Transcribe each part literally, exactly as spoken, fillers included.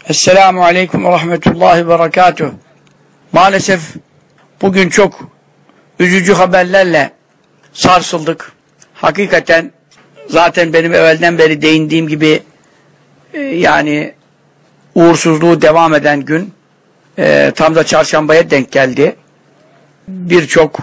Esselamu Aleyküm ve Rahmetullahi ve Berekatuh. Maalesef bugün çok üzücü haberlerle sarsıldık. Hakikaten zaten benim evvelden beri değindiğim gibi e, yani uğursuzluğu devam eden gün e, tam da çarşambaya denk geldi. Birçok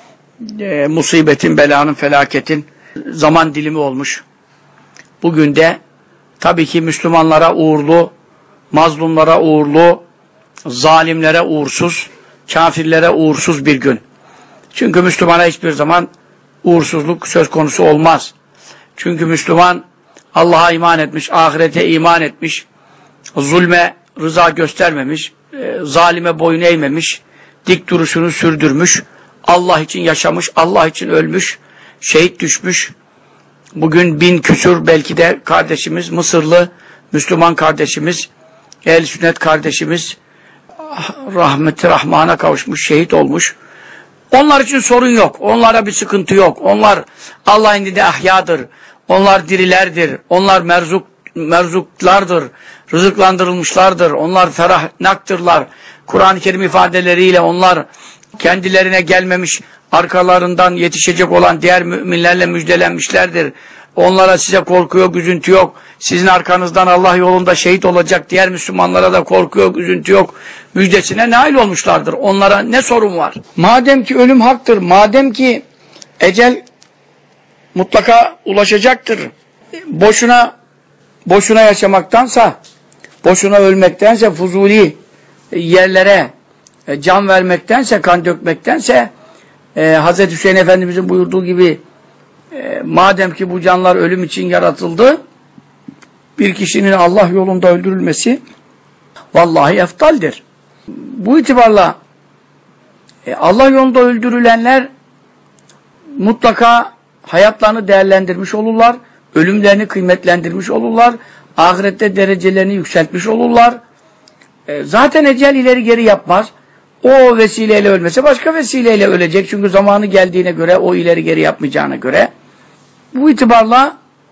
e, musibetin, belanın, felaketin zaman dilimi olmuş. Bugün de tabii ki Müslümanlara uğurlu, mazlumlara uğurlu, zalimlere uğursuz, kafirlere uğursuz bir gün. Çünkü Müslümana hiçbir zaman uğursuzluk söz konusu olmaz. Çünkü Müslüman Allah'a iman etmiş, ahirete iman etmiş, zulme rıza göstermemiş, e, zalime boyun eğmemiş, dik duruşunu sürdürmüş, Allah için yaşamış, Allah için ölmüş, şehit düşmüş. Bugün bin küsur belki de kardeşimiz, Mısırlı Müslüman kardeşimiz, ehl-i sünnet kardeşimiz rahmeti rahmana kavuşmuş, şehit olmuş. Onlar için sorun yok. Onlara bir sıkıntı yok. Onlar Allah'ın indinde ahyadır. Onlar dirilerdir. Onlar merzuk, merzuklardır. Rızıklandırılmışlardır. Onlar ferahnaktırlar. Kur'an-ı Kerim ifadeleriyle onlar kendilerine gelmemiş, arkalarından yetişecek olan diğer müminlerle müjdelenmişlerdir. Onlara size korku yok, üzüntü yok. Sizin arkanızdan Allah yolunda şehit olacak diğer Müslümanlara da korku yok, üzüntü yok. Müjdesine nail olmuşlardır. Onlara ne sorun var? Madem ki ölüm haktır, madem ki ecel mutlaka ulaşacaktır. Boşuna boşuna yaşamaktansa, boşuna ölmektense, fuzuli yerlere can vermektense, kan dökmektense e, Hazreti Hüseyin Efendimizin buyurduğu gibi e, madem ki bu canlar ölüm için yaratıldı, bir kişinin Allah yolunda öldürülmesi vallahi eftaldir. Bu itibarla e, Allah yolunda öldürülenler mutlaka hayatlarını değerlendirmiş olurlar, ölümlerini kıymetlendirmiş olurlar, ahirette derecelerini yükseltmiş olurlar. E, zaten ecel ileri geri yapmaz. O vesileyle ölmese başka vesileyle ölecek. Çünkü zamanı geldiğine göre, o ileri geri yapmayacağına göre. Bu itibarla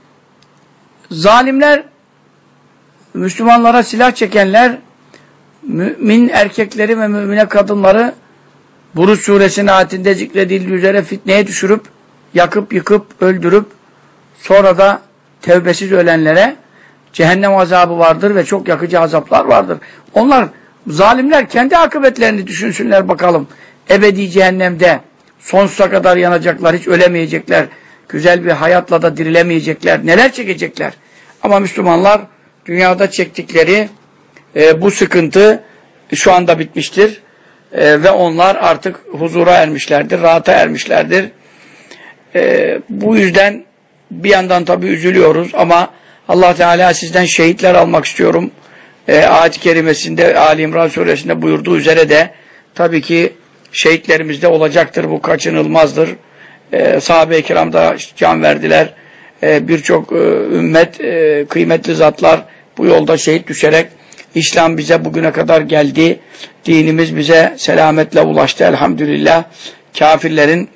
zalimler, Müslümanlara silah çekenler, mümin erkekleri ve mümine kadınları Buruç suresinin ayetinde zikredildiği üzere fitneye düşürüp, yakıp, yıkıp, öldürüp, sonra da tevbesiz ölenlere cehennem azabı vardır ve çok yakıcı azaplar vardır. Onlar, zalimler kendi akıbetlerini düşünsünler bakalım. Ebedi cehennemde sonsuza kadar yanacaklar, hiç ölemeyecekler. Güzel bir hayatla da dirilemeyecekler. Neler çekecekler? Ama Müslümanlar dünyada çektikleri e, bu sıkıntı şu anda bitmiştir. E, ve onlar artık huzura ermişlerdir, rahata ermişlerdir. E, bu yüzden bir yandan tabii üzülüyoruz ama Allah Teala sizden şehitler almak istiyorum. E, ayet-i kerimesinde, Ali İmran suresinde buyurduğu üzere de tabii ki şehitlerimiz de olacaktır. Bu kaçınılmazdır. E, sahabe-i kiram da can verdiler. E, Birçok e, ümmet, e, kıymetli zatlar bu yolda şehit düşerek İslam bize bugüne kadar geldi. Dinimiz bize selametle ulaştı elhamdülillah. Kafirlerin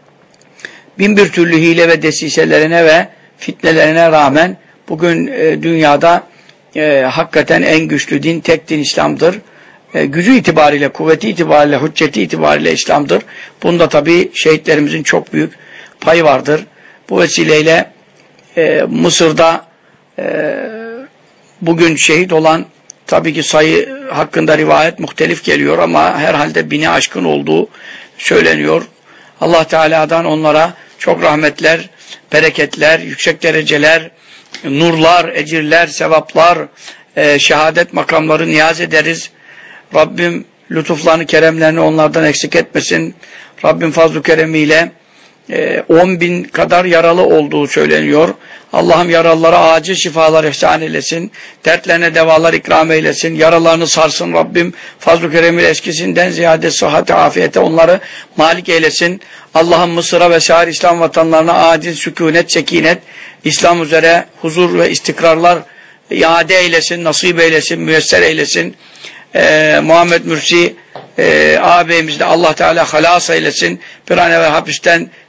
bin bir türlü hile ve desiselerine ve fitnelerine rağmen bugün e, dünyada e, hakikaten en güçlü din tek din İslam'dır. E, gücü itibariyle, kuvveti itibariyle, hücceti itibariyle İslam'dır. Bunda tabii şehitlerimizin çok büyük payı vardır. Bu vesileyle e, Mısır'da e, bugün şehit olan tabii ki sayı hakkında rivayet muhtelif geliyor ama herhalde bini aşkın olduğu söyleniyor. Allah Teala'dan onlara çok rahmetler, bereketler, yüksek dereceler, nurlar, ecirler, sevaplar, e, şehadet makamları niyaz ederiz. Rabbim lütuflarını, keremlerini onlardan eksik etmesin. Rabbim fazl-ı keremiyle e, on bin kadar yaralı olduğu söyleniyor. Allah'ım yaralılara acil şifalar ihsan eylesin. Dertlerine devalar ikram eylesin. Yaralarını sarsın Rabbim. Fazl-ı keremiyle eskisinden ziyade sıhhat, afiyete onları malik eylesin. Allah'ım Mısır'a ve sair İslam vatanlarına acil sükunet, sekinet, İslam üzere huzur ve istikrarlar iade eylesin, nasip eylesin, müyesser eylesin. Ee, Muhammed Mürsi e, ağabeyimiz de Allah Teala halas eylesin. Bir an evvel hapisten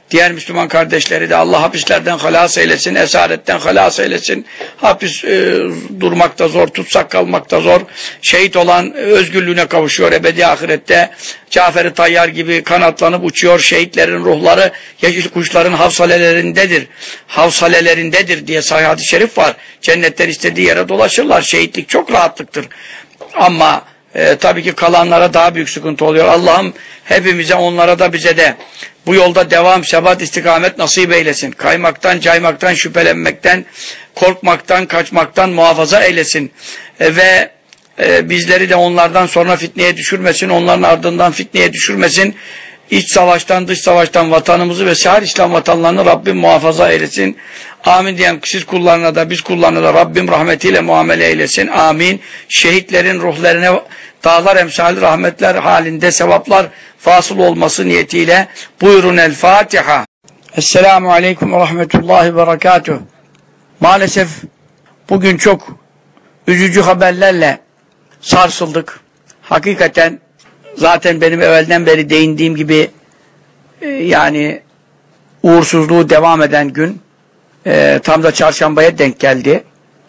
Diğer Müslüman kardeşleri de Allah hapislerden halas eylesin, esaretten halas eylesin. Hapis e, durmakta zor, tutsak kalmakta zor. Şehit olan özgürlüğüne kavuşuyor ebedi ahirette. Cafer-i Tayyar gibi kanatlanıp uçuyor. Şehitlerin ruhları yeşil kuşların havsalelerindedir. Havsalelerindedir diye sahih hadis-i şerif var. Cennetten istediği yere dolaşırlar. Şehitlik çok rahatlıktır. Ama e, tabii ki kalanlara daha büyük sıkıntı oluyor. Allah'ım hepimize, onlara da bize de bu yolda devam, sebat, istikamet nasip eylesin. Kaymaktan, caymaktan, şüphelenmekten, korkmaktan, kaçmaktan muhafaza eylesin. E, ve e, bizleri de onlardan sonra fitneye düşürmesin, onların ardından fitneye düşürmesin. İç savaştan, dış savaştan vatanımızı ve şahir İslam vatanlarını Rabbim muhafaza eylesin. Amin diyen siz kullarına da biz kullarına da Rabbim rahmetiyle muamele eylesin. Amin. Şehitlerin ruhlarına dağlar emsali rahmetler halinde sevaplar fasıl olması niyetiyle buyurun el Fatiha. Esselamu aleyküm ve rahmetullahi ve berekatuh. Maalesef bugün çok üzücü haberlerle sarsıldık. Hakikaten zaten benim evvelden beri değindiğim gibi e, yani uğursuzluğu devam eden gün e, tam da çarşambaya denk geldi.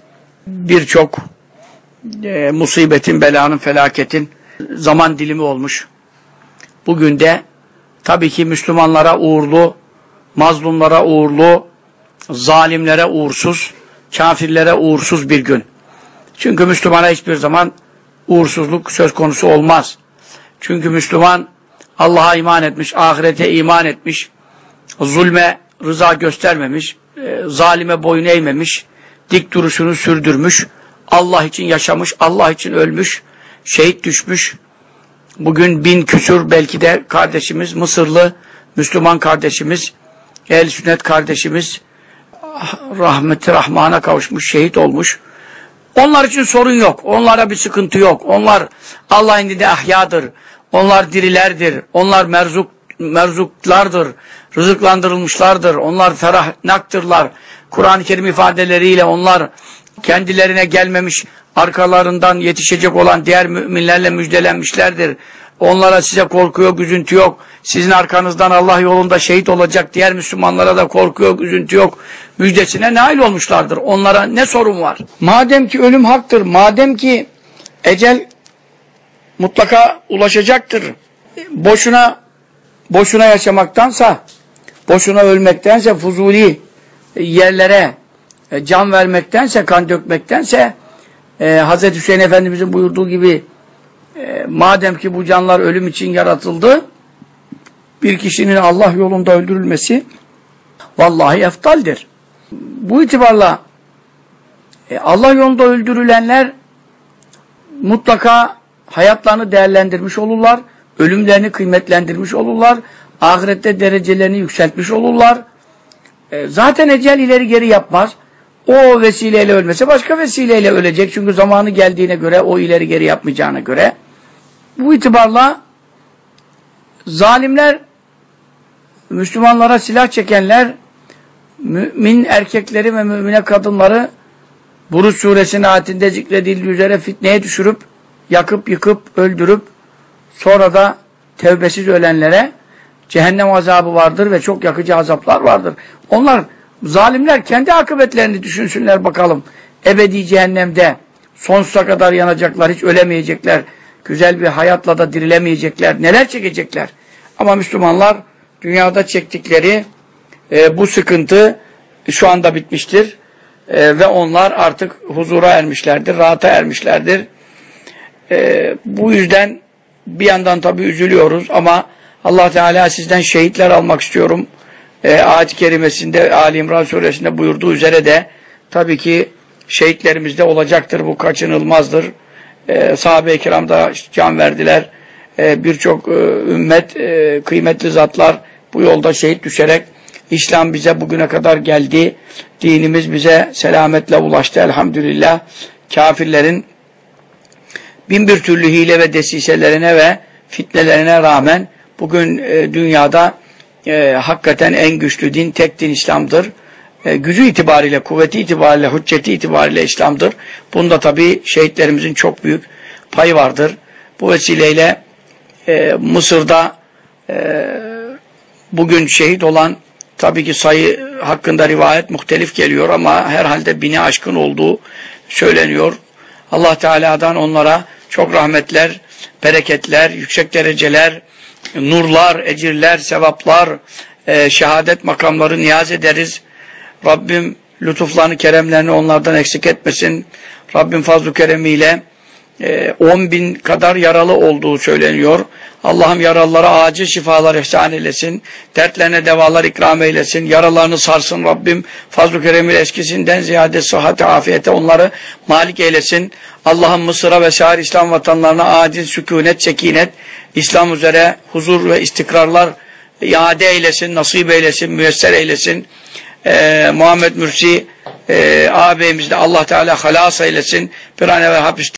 Birçok e, musibetin, belanın, felaketin zaman dilimi olmuş. Bugün de tabii ki Müslümanlara uğurlu, mazlumlara uğurlu, zalimlere uğursuz, kafirlere uğursuz bir gün. Çünkü Müslümana hiçbir zaman uğursuzluk söz konusu olmaz. Çünkü Müslüman Allah'a iman etmiş, ahirete iman etmiş, zulme rıza göstermemiş, e, zalime boyun eğmemiş, dik duruşunu sürdürmüş, Allah için yaşamış, Allah için ölmüş, şehit düşmüş. Bugün bin küsur belki de kardeşimiz, Mısırlı Müslüman kardeşimiz, ehl-i sünnet kardeşimiz rahmeti rahmana kavuşmuş, şehit olmuş. Onlar için sorun yok. Onlara bir sıkıntı yok. Onlar Allah'ın indinde ahyadır. Onlar dirilerdir. Onlar merzuk, merzuklardır. Rızıklandırılmışlardır. Onlar ferahnaktırlar. Kur'an-ı Kerim ifadeleriyle onlar kendilerine gelmemiş, arkalarından yetişecek olan diğer müminlerle müjdelenmişlerdir. Onlara size korku yok, üzüntü yok. Sizin arkanızdan Allah yolunda şehit olacak diğer Müslümanlara da korku yok, üzüntü yok. Müjdesine nail olmuşlardır. Onlara ne sorun var? Madem ki ölüm haktır, madem ki ecel mutlaka ulaşacaktır. Boşuna boşuna yaşamaktansa, boşuna ölmektense, fuzuli yerlere can vermektense, kan dökmektense e, Hazreti Hüseyin Efendimizin buyurduğu gibi e, madem ki bu canlar ölüm için yaratıldı, bir kişinin Allah yolunda öldürülmesi vallahi eftaldir. Bu itibarla e, Allah yolunda öldürülenler mutlaka hayatlarını değerlendirmiş olurlar, ölümlerini kıymetlendirmiş olurlar, ahirette derecelerini yükseltmiş olurlar. E, zaten ecel ileri geri yapmaz. O vesileyle ölmese başka vesileyle ölecek. Çünkü zamanı geldiğine göre, o ileri geri yapmayacağına göre. Bu itibarla zalimler, Müslümanlara silah çekenler, mümin erkekleri ve mümine kadınları Buruç suresinin ayetinde zikredildiği üzere fitneye düşürüp, yakıp, yıkıp, öldürüp, sonra da tevbesiz ölenlere cehennem azabı vardır ve çok yakıcı azaplar vardır. Onlar, zalimler kendi akıbetlerini düşünsünler bakalım. Ebedi cehennemde sonsuza kadar yanacaklar, hiç ölemeyecekler. Güzel bir hayatla da dirilemeyecekler. Neler çekecekler? Ama Müslümanlar dünyada çektikleri e, bu sıkıntı şu anda bitmiştir. E, ve onlar artık huzura ermişlerdir, rahata ermişlerdir. E, bu yüzden bir yandan tabii üzülüyoruz ama Allah Teala sizden şehitler almak istiyorum. E, ayet-i kerimesinde, Ali İmran suresinde buyurduğu üzere de tabii ki şehitlerimiz de olacaktır. Bu kaçınılmazdır. E, sahabe-i kiram da can verdiler. E, Birçok e, ümmet, e, kıymetli zatlar bu yolda şehit düşerek İslam bize bugüne kadar geldi. Dinimiz bize selametle ulaştı elhamdülillah. Kafirlerin bin bir türlü hile ve desiselerine ve fitnelerine rağmen bugün e, dünyada e, hakikaten en güçlü din tek din İslam'dır. E, gücü itibariyle, kuvveti itibariyle, hücceti itibariyle İslam'dır. Bunda tabii şehitlerimizin çok büyük payı vardır. Bu vesileyle e, Mısır'da e, bugün şehit olan tabii ki sayı hakkında rivayet muhtelif geliyor ama herhalde bini aşkın olduğu söyleniyor. Allah Teala'dan onlara çok rahmetler, bereketler, yüksek dereceler, nurlar, ecirler, sevaplar, e, şehadet makamları niyaz ederiz. Rabbim lütuflarını, keremlerini onlardan eksik etmesin. Rabbim fazl-ı keremiyle on bin kadar yaralı olduğu söyleniyor. Allah'ım yaralılara acil şifalar ihsan eylesin. Dertlerine devalar ikram eylesin. Yaralarını sarsın Rabbim. Fazl-ı keremiyle eskisinden ziyade sıhhat, afiyete onları malik eylesin. Allah'ım Mısır'a ve şahir İslam vatanlarına acil sükunet, sekinet, İslam üzere huzur ve istikrarlar iade eylesin, nasip eylesin, müyesser eylesin. Ee, Muhammed Mürsi e, ağabeyimiz de Allah Teala halas eylesin. Bir an evvel hapiste